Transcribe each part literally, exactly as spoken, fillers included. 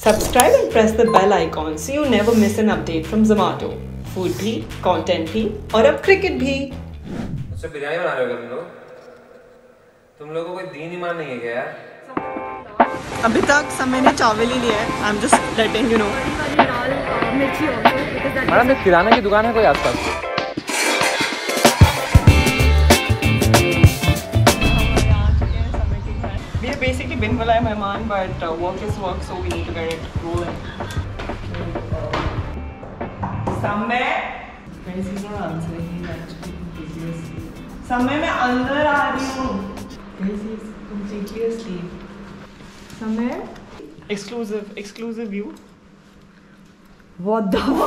Subscribe and press the bell icon so you never miss an update from Zomato. Food भी, content भी और अब cricket भी। मुझसे बिरयानी बना रहे हो तुम लोग? तुम लोगों को कोई दीन ईमान नहीं है क्या यार? अभी तक समय ने चावल ही लिया है। I'm just letting you know. Madam एक किराना की दुकान है कोई आसपास? We are basically bin wala hai mehman, but uh, work is work, so we need to get it rolling. समय Guys, he's not answering. He's actually completely asleep. समय मैं अंदर आ रही हूँ. Guys, he's completely asleep. समय exclusive exclusive view. What the fuck?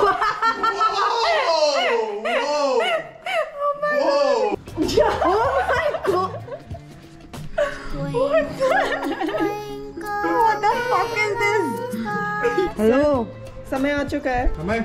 Whoa! Whoa! Whoa! Yeah. Oh my god! What the? What the fuck is this? Hello. समय आ चुका है. समय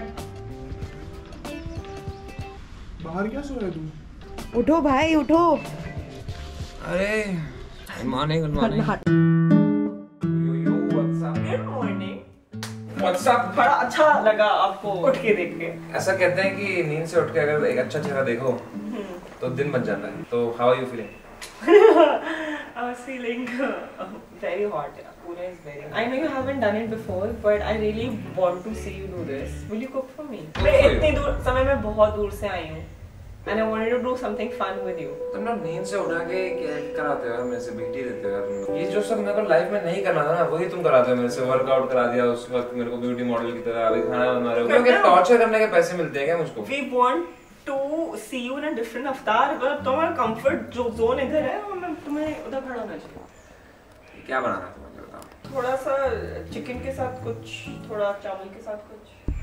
बाहर क्या सो रहा है तू? उठो भाई उठो. अरे good morning good morning. Yo yo what's up? Good morning. What's up? बड़ा अच्छा लगा आपको उठ के देख के. ऐसा कहते हैं कि नींद से उठ के अगर एक अच्छा चेहरा देखो तो दिन बच जाता है. तो how are you feeling? I was feeling uh, very hot. Pune is very. I know you haven't done it before, but I really want to see you do this. Will you cook for me? मैं इतनी दूर समय में बहुत दूर से आई हूँ, and I wanted to do something fun with you. तुम लोग नींद से उठा के क्या कराते हो यार? मेरे से बीटी देते हो यार तुम लोग. ये जो सब मेरे को लाइफ में नहीं करना था ना, वही तुम कराते हो मेरे से. वर्कआउट करा दिया उस वक्त मेरे को ब्यूटी मॉडल की तरह. अभी खाना बना रहे हो. क्योंकि टॉर्चर करने के पैसे मिलते हैं क्या मुझको? We want to see you in a different avatar. मतलब तुम्हारा comfort जो zone इधर है, और मैं तुम्हें उधर खड़ा होना चाहिए. क्या बनाना है तुम्हें बताओ? थोड़ा सा चिकन के साथ कुछ, थोड़ा चावल के साथ कुछ.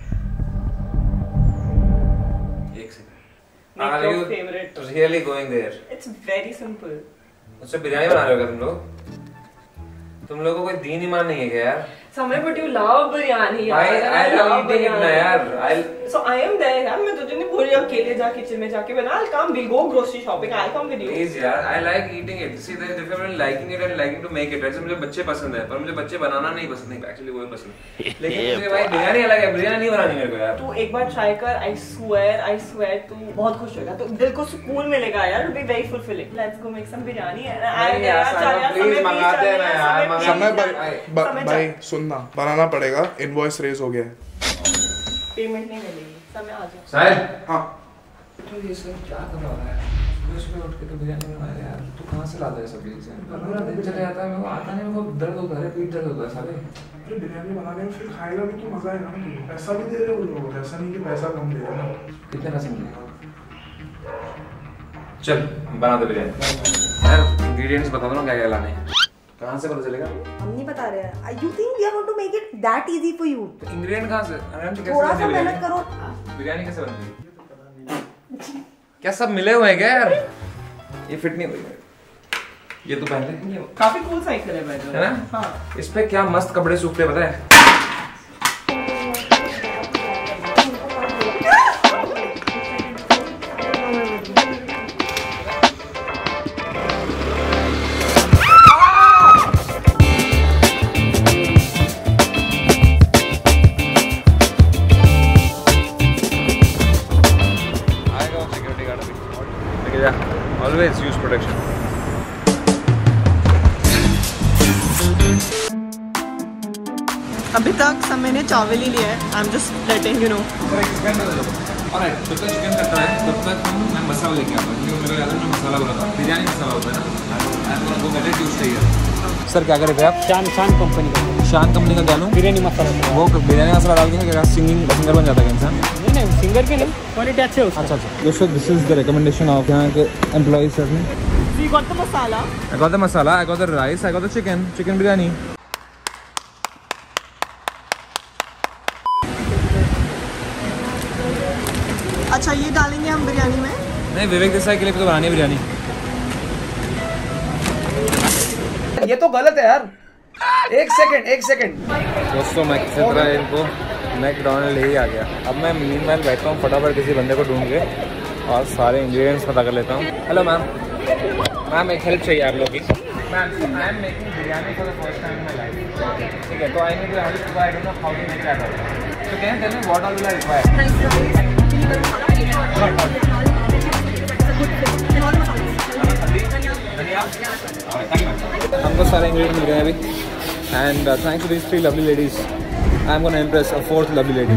एक second. Make Are your you favorite. really going there? It's very simple. मुझसे बिरयानी बना रहे हो क्या तुम लोग? तुम लोगों को कोई दीन ईमान नहीं है क्या यार? समय but you love biryani. I I love eating it ना यार. I'll So I am there यार. मैं तुझे नहीं बोल रही अकेले जा किचन में जाके बना. I'll come. We'll go grocery shopping. I'll come with you. please यार. I like eating it. See there is difference between liking it and liking to make it. वैसे मुझे बच्चे पसंद है, पर मुझे बच्चे बनाना नहीं पसंद है. Actually वो ही पसंद है. लेकिन मुझे भाई बिरयानी अलग है. बिरयानी नहीं बनानी मेरे को यार. तू एक बार try कर. I swear, I swear तू बहुत खुश होगा. तो दिल को सुकून मिलेगा यार. It'll be very fulfilling. Let's go make some biryani. नहीं यार, please मंगाते हैं ना यार. समय भाई भाई सुनना बनाना पड़ेगा. इनवॉइस रेज हो गया है. पेमेंट नहीं मिलेगी. समय आ जाओ. साहिल. हाँ. तो ये सब क्या कर रहा है? सुबह सुबह उठ के तो बिरयानी बना रहा है यार. तू कहाँ से लाता है सब चीजें? पूरा दिन चले जाता है. मेरे को आता नहीं. मेरे को दर्द होता है. पेट दर्द होता है साले. अरे बिरयानी बनाने में फिर खाएगा भी तो मजा आएगा ना. पैसा भी दे रहे हो लोग. ऐसा नहीं कि पैसा कम दे रहे हो. कितने पैसे मिलेंगे? चल बना दे बिरयानी. यार इंग्रेडिएंट्स बता दो ना क्या क्या लाने हैं. कहाँ से पता चलेगा? हम नहीं बता रहे हैं. You think we are going to make it that easy for you? Ingredient कहाँ से? थोड़ा सा मेहनत करो. बिरयानी कैसे बनती है? क्या सब मिले हुए हैं क्या यार? ये फिट नहीं हुई. ये तो पहले काफी कूल साइकिल है भाई. है ना? हाँ. इस पे क्या मस्त कपड़े सूखते हैं पता है? Always use protection. अभी तक समय ने चावल ही लिया है. I'm just letting you know. Alright, जब तक चिकन करता है तब तक हम मैं मसाला लेके आता हूँ. क्योंकि मेरे को याद है मैं मसाला बोला था. बिरयानी मसाला होता है ना. वो मैंने यूज किया. सर क्या करे थे आप? शान शान कंपनी का. शान कंपनी का डालूं? बिरयानी मसाला. वो बिरयानी मसाला डाल के क्या सिंगिंग सिंगर बन जाता है इंसान? नहीं नहीं सिंगर के नहीं. क्वालिटी अच्छे है उसका. अच्छा अच्छा. दोस्तों this is the recommendation of यहाँ के एम्प्लॉइज सर ने. So you got the masala. I got the masala. I got the rice. I got the chicken. Chicken biryani. अच्छा ये डालेंगे हम बिरयानी में. नहीं विवेक देसाई के लिए तो बनानी है बिरयानी. ये तो गलत है यार. एक सेकंड एक सेकंड. दोस्तों मैं किसी तरह इनको मैकडॉनल्ड ही आ गया. अब मैं मीनवाइल बैठता हूँ फटाफट किसी बंदे को ढूंढ के और सारे इंग्रेडिएंट्स पता कर लेता हूँ. Hello ma'am. मैम एक हेल्प चाहिए आप लोग की. Ma'am, I am making biryani for the first time in my life. ठीक है, तो I need to help, so I don't know how to make that. So can you tell me what all will I require? हमको सारे ingredient मिल गए अभी, and thanks to these three lovely ladies I am gonna impress a fourth lovely lady.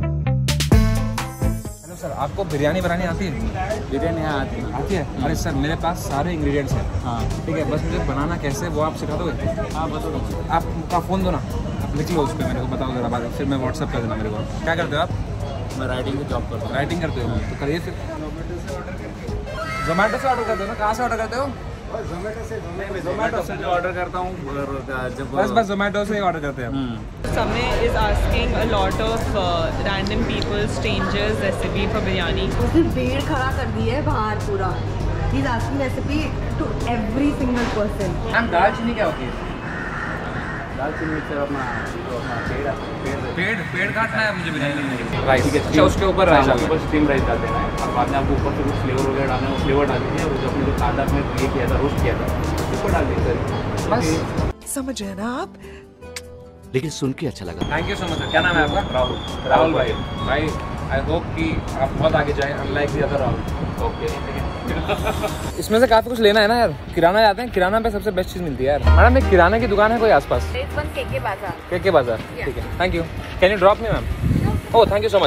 Hello sir, आपको बिरयानी बनानी आती है? बिरयानी यहाँ आती है। आती है? अरे सर, मेरे पास सारे इंग्रेडिएंट्स हैं। हाँ ठीक है, बस मुझे बनाना कैसे है वो आप सिखा दोगे? हाँ बता दो। आपका फ़ोन दो ना, आप लिख लो उस पर, मेरे को बताओ जरा बाद, फिर मैं व्हाट्सअप कर देना मेरे को। क्या करते हो आप? मैं राइटिंग की जॉब करता हूँ। राइटिंग करते हो तो करिए फिर। जोमेटो से ऑर्डर करते हो ना? कहाँ से ऑर्डर करते हो? जोमेटो से जोमेटो से जो ऑर्डर करता हूँ जब बस बस जोमेटो से ही ऑर्डर करते हैं। Samay is asking a lot of uh, random people, strangers, recipe for biryani. उसने भीड़ खड़ा कर दी है बाहर पूरा. He's asking recipe to every single person. Ma'am, दालचीनी क्या होती है? दालचीनी से अपना अपना पेड़ पेड़ पेड़ काटना है मुझे बिरयानी में। राइस ठीक है, अच्छा उसके ऊपर राइस उसके ऊपर स्टीम राइस डाल देना है और बाद में आपको ऊपर से कुछ फ्लेवर वगैरह डालना है, वो फ्लेवर डाल दीजिए और जो अपने जो कांदा में ये किया था, रोस्ट किया था, ऊपर डाल दीजिए बस। समझ रहे ना आप? लेकिन सुन के अच्छा लगा। Thank you so much. क्या नाम है आपका? राहुल। राहुल भाई। भाई आई होप कि आप बहुत आगे जाएं, unlike the other Rahul. Okay. इसमें से काफी कुछ लेना है ना यार। किराना जाते हैं, किराना पे सबसे बेस्ट चीज मिलती है यार। मैडम, एक किराने की दुकान है कोई आसपास? केके बाजार. केके बाजार, ठीक है, thank you. Can you drop me ma'am? Oh, thank you so much.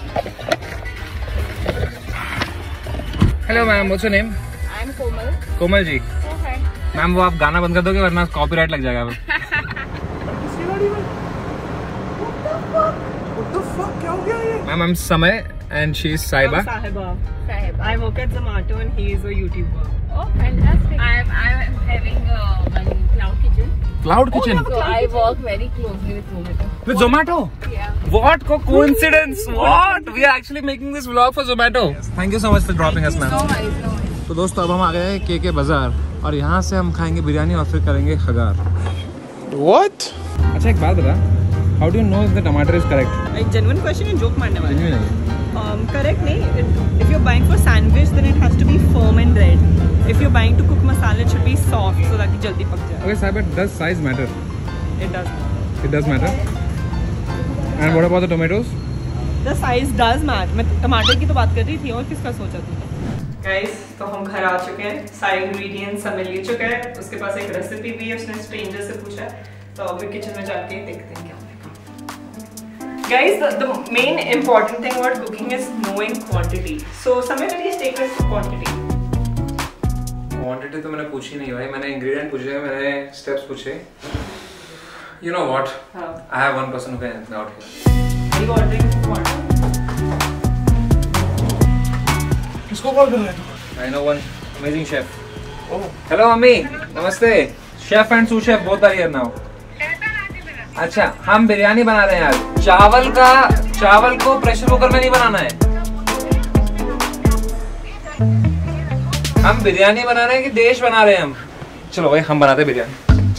Hello ma'am, what's your name? I am Komal. Komal ji. Ma'am, वो आप गाना बंद कर दोगे वरना कॉपीराइट लग जाएगा। Ma'am, I am Samay and she is Saiba. Sahiba. Sahiba. I work at Zomato and he is a YouTuber. Oh, fantastic. I'm, I'm having uh, one cloud kitchen. Cloud kitchen? So I work very closely with Zomato. With Zomato? Yeah. What co coincidence? What? We are actually making this vlog for Zomato. Thank you so much for dropping us, ma'am. No worries, no worries. तो दोस्तों, अब हम आ गए हैं केके बाजार और यहाँ से हम खाएंगे बिरयानी और फिर करेंगे खगार। What? अच्छा, एक बात बता, how do you know if the tomato is correct? Like genuine question and joke मारने वाला. Genuine है। Um, correct नहीं. It, if you're buying for sandwich, then it has to be firm and red. If you're buying to cook masala, it should be soft so that it जल्दी पक जाए. Okay, Saiba, does size matter? It does. It does matter. And what about the tomatoes? The size does matter. मैं टमाटर की तो बात कर रही थी, और किसका सोचा तूने? Guys, तो हम घर आ चुके हैं. सारे ingredients हमें ले चुके हैं. उसके पास एक रेसिपी भी है, उसने stranger से पूछा है. तो अभी किचन में जाके देखते हैं क्या होगा. Guys, the, the main important thing about cooking is knowing quantity. So, Samay, please take us to quantity. Quantity तो मैंने पूछी नहीं भाई, मैंने ingredient पूछे, मैंने steps पूछे. You know what? हाँ. I have one person who can help me out here. Are you ordering what? किसको कॉल कर रहे हो? I know one amazing chef. Oh. Hello, mummy. Namaste. Chef and sous chef both are here now. अच्छा, हम बिरयानी बना रहे हैं आज। चावल का चावल को प्रेशर कुकर में नहीं बनाना है। हम बिरयानी बना रहे हैं कि देश बना रहे हैं हम? चलो भाई, हम बनाते हैं बिरयानी।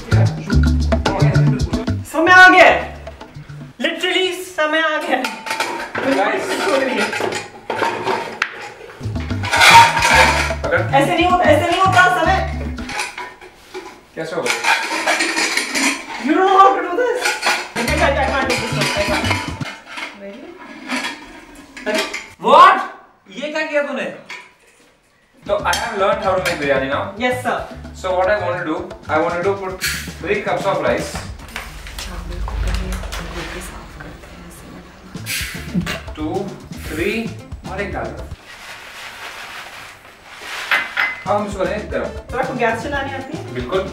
समय आ गया। Literally समय आ गया। ऐसे नहीं होता, ऐसे नहीं होता समय। कैसे होगा? You don't know how to do this. I can't, I can't do this. I can't. What? ये क्या किया तूने? So I have learned how to make biryani now. Yes, sir. So what I want to do, I want to do put three cups of rice. Two, three, और एक डाल दो। अब हम इसको करेंगे गरम। तो आपको गैस चलानी आती है? बिल्कुल।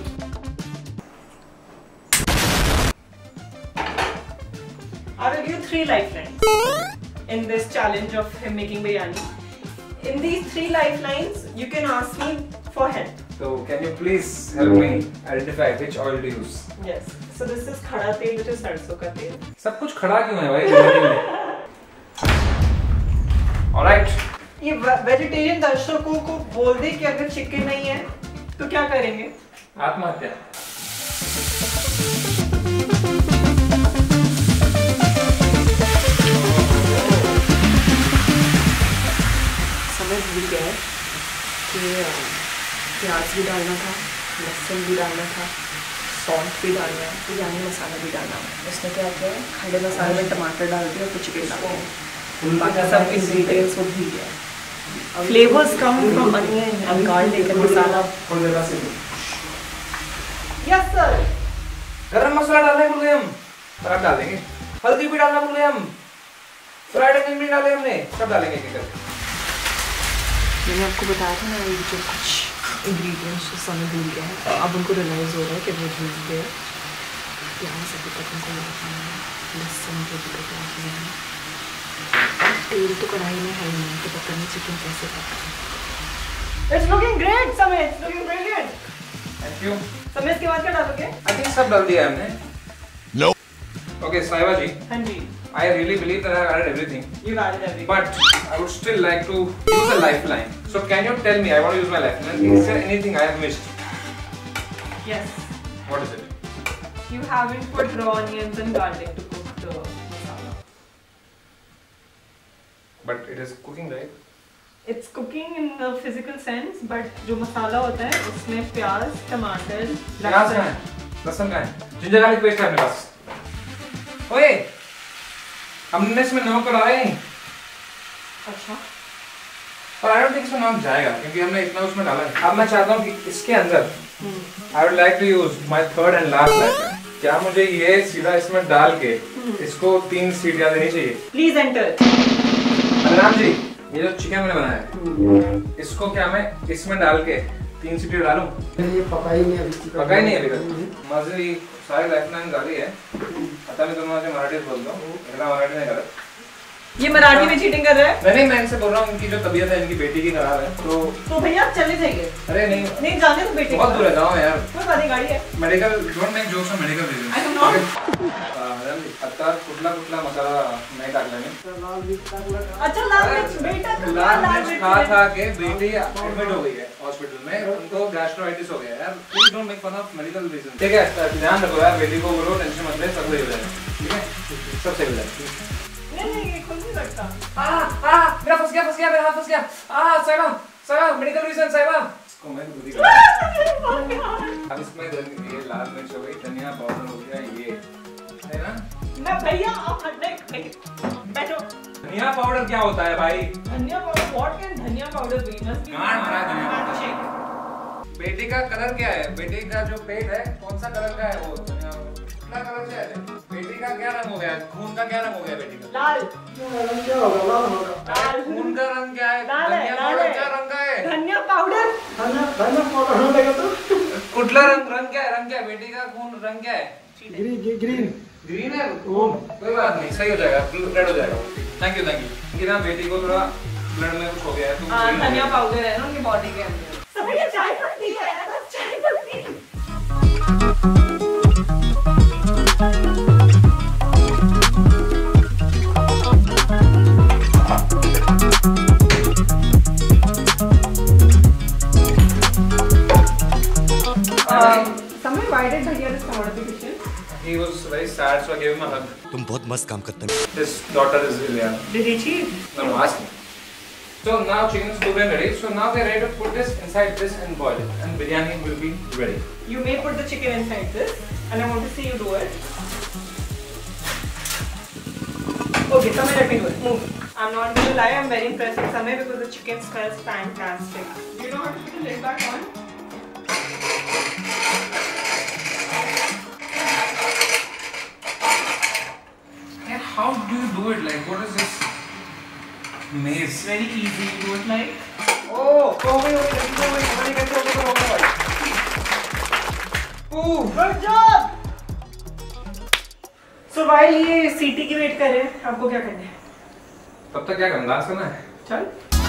I will give you three lifelines in this challenge of him making biryani. In these three lifelines, you can ask me for help. So can you please help me identify which oil to use? Yes. So this is खड़ा तेल, which is सरसों का तेल. सब कुछ खड़ा क्यों है भाई बिरयानी में? Alright. ये वेजिटेरियन दर्शकों को बोल दे कि अगर चिकन नहीं है तो क्या करेंगे? आत्महत्या। समय भूल गया कि प्याज भी डालना था लहसुन भी डालना था, सॉल्ट भी डालना है, बिरयानी मसाला भी डालना है। उसने क्या किया है, खड़े मसाले में टमाटर डाल दिया और चिकन डाल दिया, बाकी सब इंग्रेडिएंट्स वो भी है। Flavours come from onion and garlic and masala. Yes sir. Garam masala डालने भूल गए हम, पर अब डाल देंगे। हल्दी भी डालना भूल गए हम, फ्राइड अनियन भी डाले हमने, सब डालेंगे एक-एक करके। मैंने आपको बताया था ना ये जो कुछ इंग्रेडिएंट्स जो समय भूल गया है, अब उनको रियलाइज हो रहा है कि वो भूल गए। प्याज अभी तक उनको लगाना है, लहसुन जो भी लगाना है, तेल तो कढ़ाई में है ही नहीं, तो पता नहीं चिकन कैसे पका है। It's looking great, समय, it's looking brilliant. Thank you. समय इसके बाद क्या डालोगे? I think सब डाल दिया हमने। No. Okay, साहिबा जी। हाँ जी। I really believe that I have added everything. You added everything. But I would still like to use a lifeline. So can you tell me? I want to use my lifeline. Is there anything I have missed? Yes. What is it? You haven't put raw onions and garlic to cook the masala. But it is cooking, right? It's cooking in the physical sense, but जो मसाला होता है उसमें प्याज, टमाटर, प्याज कहाँ है? लहसुन कहाँ है? जिंजर गार्लिक पेस्ट है अपने पास। ओए, हमने इसमें नमक तो डाला ही नहीं। अच्छा। पर I don't think इसमें नमक जाएगा क्योंकि हमने इतना उसमें डाला है। अब मैं चाहता हूँ कि इसके अंदर I would like to use my third and last lifeline. क्या मुझे ये सीधा इसमें डाल के इसको तीन सीटियाँ देनी चाहिए? Please enter. बलराम जी, ये जो चिकन मैंने बनाया है, इसको क्या मैं इसमें डाल के तीन सीटी डालूं? ये पका ही नहीं अभी। पका ही नहीं अभी तक। मजे सारे लाइफलाइन गाली है। पता नहीं तुम मुझे मराठी बोल दो, इतना मराठी नहीं कर। ये मराठी में चीटिंग कर रहा है? नहीं नहीं, मैं इनसे बोल रहा हूँ इनकी जो तबीयत है इनकी बेटी की खराब है, तो तो भैया चले जाइए। अरे नहीं नहीं जाने तो बेटी। बहुत दूर है गाँव यार। कोई बात नहीं, गाड़ी है। Medical don't make jokes on medical reason. I do not. आता कुठला कुठला मसाला नहीं डालना है। अच्छा लाल मिर्च बेटा का लाल लाल मिर्च मिर्च खा खा के बेटी एडमिट हो गई है हॉस्पिटल में, उनको गैस्ट्रोइटिस हो गया है यार। Please don't make fun of medical reason. ठीक है, ध्यान रखो यार, बेटी को बोलो टेंशन मत ले, सब सही हो जाएगा। ठीक है, सब सही हो जाएगा। नहीं नहीं ये खुद नहीं लगता। आ आ मेरा फंस गया फंस गया मेरा हाथ फंस गया। आ साहिबा साहिबा मेडिकल रीजन साहिबा। इसको मैं दूधी कर। अब इसमें ये लाल मिर्च हो गई, धनिया पाउडर हो गया, ये है ना। मैं भैया आप हटने बैठो। धनिया पाउडर क्या होता है भाई? Dhaniya powder what can dhaniya powder be? Must be गांड भरा धनिया पाउडर। बेटी का कलर क्या है? बेटी का जो पेट है कौन सा कलर का है? वो कितना कलर से है? बेटी का क्या रंग हो गया? खून का क्या रंग हो गया बेटी का? लाल। रंग क्या होगा? लाल होगा। लाल। खून का रंग क्या है? लाल है, धनिया लाल पाउडर है। क्या रंग का है? धनिया पाउडर। धनिया धनिया पाउडर होने लगा तो कुठला रंग रंग क्या है? रंग क्या है? बेटी का खून रंग क्या है? ग्रीन ग्रीन ग्रीन है। कोई बात नहीं, सही हो जाएगा, रेड हो जाएगा। Thank you thank you. कि ना बेटी को थोड़ा ब्लड में कुछ हो गया है तो हां धनिया पाउडर है ना उनकी बॉडी के अंदर। सब ये चाय पत्ती है, चाय पत्ती। Someone invited Bhaiya to come out of the kitchen. He was very sad, so I gave him a hug. तुम बहुत मस्त काम करते हो। His daughter is ill, yeah. Did he cheat? No, no, ask me. So now chicken is cooked and ready. So now we are ready to put this inside this and boil it, and biryani will be ready. You may put the chicken inside this, and I want to see you do it. Okay, Samay, let me do it. Move. I'm not going to lie, I'm very impressed with Samay because the chicken smells fantastic. Do you know how to put the lid back on? And how do you do it? Like, what is this maze? It's very easy. You do it like. Oh, oh wait, wait, let me go, wait, wait, wait, wait, wait, wait. Ooh, Good job. So while ये सीटी की wait कर रहे हैं, आपको क्या करना है? तब तक क्या करना है? चल।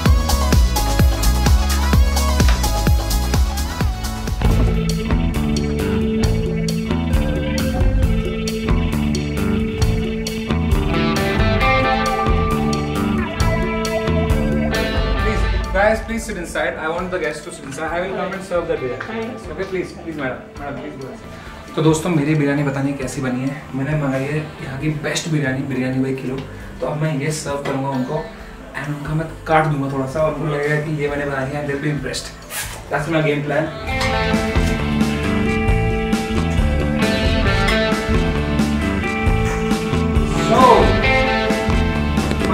Guys, please sit inside. I want the guests to sit inside. I will come and serve the biryani. Okay, please, please, madam, madam, please go. तो दोस्तों मेरी बिरयानी पता नहीं कैसी बनी है, मैंने मंगाई है यहाँ की बेस्ट बिरयानी, बिरयानी वही किलो। तो अब मैं ये सर्व करूँगा उनको एंड उनका मैं काट दूंगा थोड़ा सा और उनको लगेगा कि ये मैंने बनाई है, they'll be impressed. That's my game plan.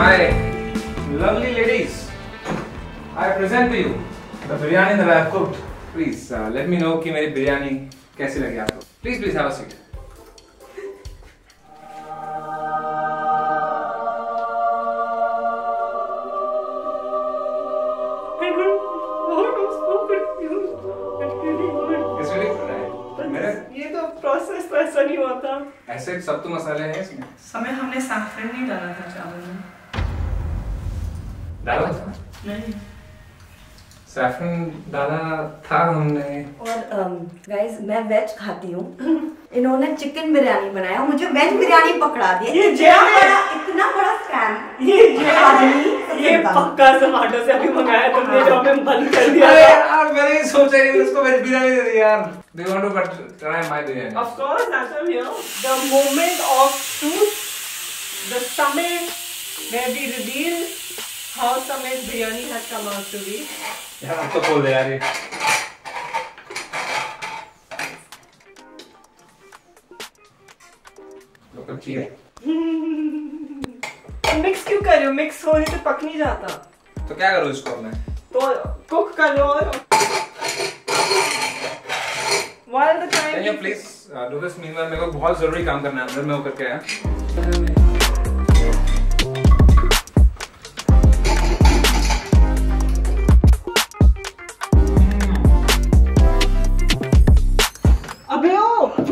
my lovely ladies, I present to you the biryani that I have cooked. Please uh, let me know कि मेरी बिरयानी कैसी लगी आपको. Please, please have a seat. ये तो प्रोसेस तो ऐसा नहीं होता. ऐसे सब तो मसाले हैं इसमें. समय हमने सैफरन नहीं डाला था चावल में. डाला था? नहीं. सैफरन डाला था हमने. और गाइस मैं वेज खाती हूँ. इन्होंने चिकन बिरयानी बनाया, मुझे वेज बिरयानी पकड़ा दिया. ये इतना बड़ा इतना बड़ा स्कैम. ये ये आदमी ये पक्का जोमेटो से अभी मंगाया तुमने जो हमें बंद कर दिया. अरे यार मैंने ये सोचा ही नहीं, उसको वेज बिरयानी दे दी यार. Do you want to but try my biryani? Of course, that's what we are. The moment of truth, the summit where we reveal how Samit's biryani has come out to be. यार अब तो बोल दे यार ये. Local चीज़. Mix क्यों कर रहे हो? मिक्स होने से पक नहीं जाता. तो क्या करूँ इसको अब मैं? तो कुक कर लो. और While the time. Can you please uh, do this? Meanwhile मेरे को बहुत जरूरी काम करना है अंदर में होकर के आया. अबे ओ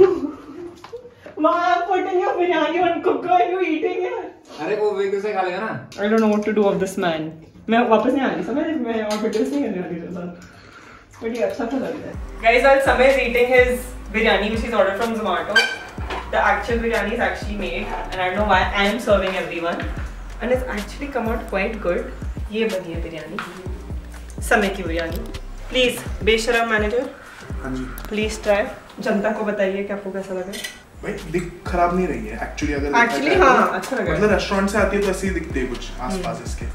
Why I'm putting your biryani on cooker and you eating it? अरे वो वेग से खा लेगा ना. I don't know what to do of this man. मैं वापस नहीं आ रही. समझ मैं और वीडियोस नहीं करने वाली तेरे साथ. बड़ी अच्छा तो लग रहा है. Guys, while Samir is eating his biryani which he's ordered from Zomato, the actual biryani is actually made and I don't know why I am serving everyone and it's actually come out quite good. ये बनी है बिरयानी. समय की biryani. Please, बेशरम manager. हाँ जी. Please try. जनता को बताइए कि आपको कैसा लगा. भाई दिख खराब नहीं रही है एक्चुअली. अगर एक्चुअली हाँ अच्छा लगा. मतलब रेस्टोरेंट से आती है तो ऐसे ही दिखते हैं कुछ आसपास इसके.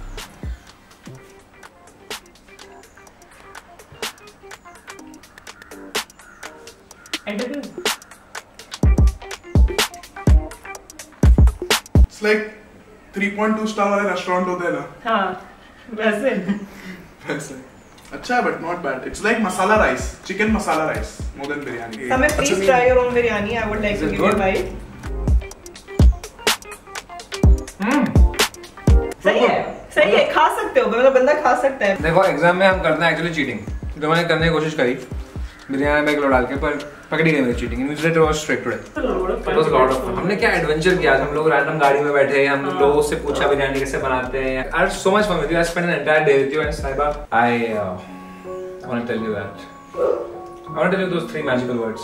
It's like three point two star वाले रेस्टोरेंट होते हैं ना. हाँ वैसे वैसे अच्छा है but not bad. It's like masala rice, chicken masala rice more than biryani. Samir, please try your own biryani. I would like to give you a bite. हम्म. सही है सही है. खा सकते हो मतलब बंदा खा सकता है. देखो एग्जाम में हम करते हैं एक्चुअली चीटिंग. जो मैंने करने की कोशिश करी बिरयानी में एक लो डाल के पर पकड़ी गई मेरी cheating. Invigilator was strict today. It was lot of fun. हमने क्या एडवेंचर किया. हम लोग रैंडम गाड़ी में बैठे, हम लोगों से पूछा बिरयानी कैसे बनाते हैं. I had so much fun with you. I spent an entire day with you and Sahiba. I I want to tell you that. I want to tell you those three magical words.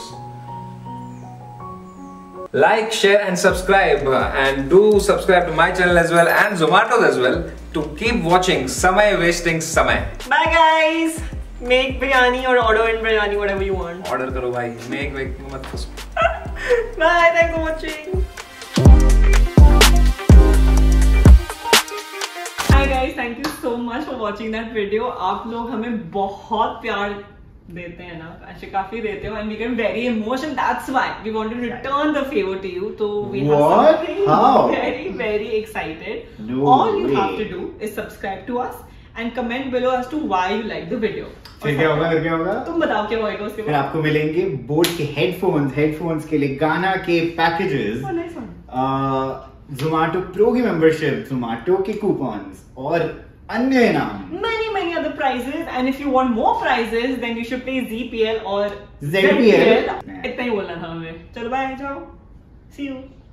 Like, share and subscribe and do subscribe to my channel as well and Zomato's as well to keep watching Samay Wasting Samay. Bye guys. Make biryani or order in biryani, whatever you want. Order करो भाई. Make make मत फंसो. Bye. Thanks for watching. Hi guys. Thank you so much for watching that video. आप लोग हमें बहुत प्यार देते हैं ना. actually काफी देते हो and we get very emotional. That's why we want to return the favor to you. So we have What? something How? very very excited. No All you way. have to do is subscribe to us and comment below as to why you like the video. फिर क्या होगा फिर क्या होगा तुम बताओ क्या होगा उसके फिर बाद. आपको मिलेंगे बोट के हेडफोन्स हेडफोन्स के लिए गाना के packages, Oh, nice one. Zomato pro की मेंबरशिप, जोमेटो के कूपन्स और अन्य इनाम. Many many other prizes and if you want more prizes then you should play Z P L or Z P L. इतना ही बोलना था हमें. चलो बाय जाओ. See you.